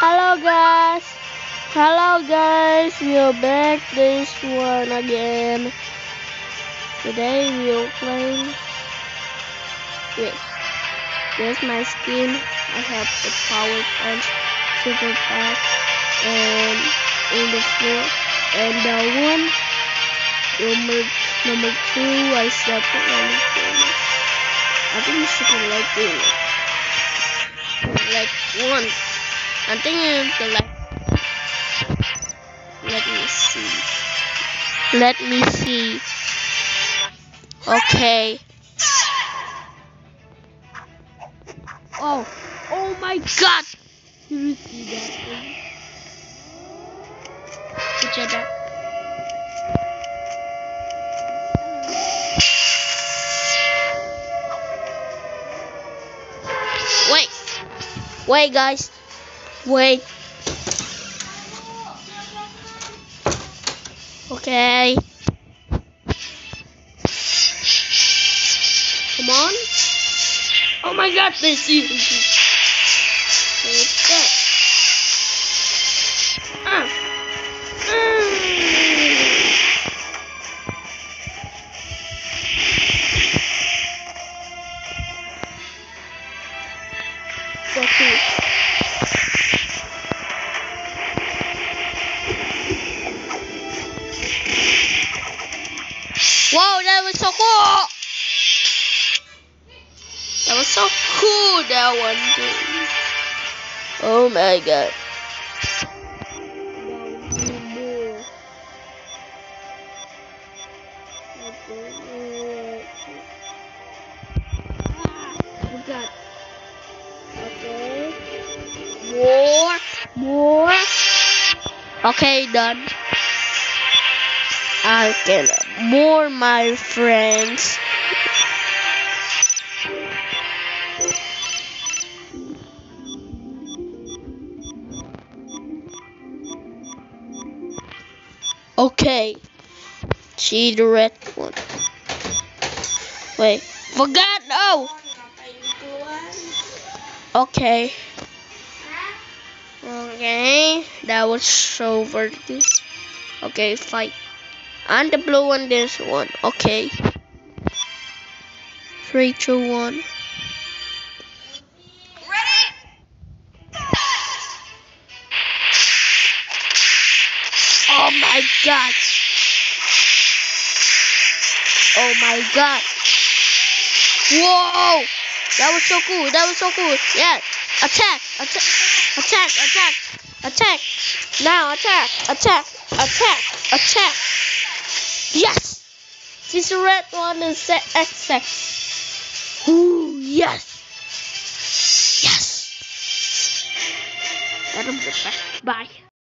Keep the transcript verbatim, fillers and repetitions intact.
Hello guys, hello guys, we are back this one again. Today we are playing. Wait, there's my skin. I have the power punch, super fast, and in the floor. And the one number number two, I set it on the corner. I think you should like doing it. Like one. I think it's the like. Let me see. Let me see. Okay. Oh, oh my God! Did you see that thing? Good job. Wait, wait, guys. Wait. Okay. Come on. Oh my God, they see me. Okay. Ah. Ah. Okay. Wow, that was so cool! That was so cool, that one thing. Oh my God. Oh God. Okay. More, more. Okay, done. I can more my friends. Okay. See the red one. Wait. Forgot. No. Okay. Okay. That was so worthy. Okay, fight. And the blue one, this one. Okay. Three, two, one. Ready? Oh my God. Oh my God. Whoa. That was so cool. That was so cool. Yeah. Attack. Attack. Attack. Attack. Attack. Now attack. Attack. Attack. Attack. Yes. This red one is X X. Ooh, yes. Yes. That was the best. Bye.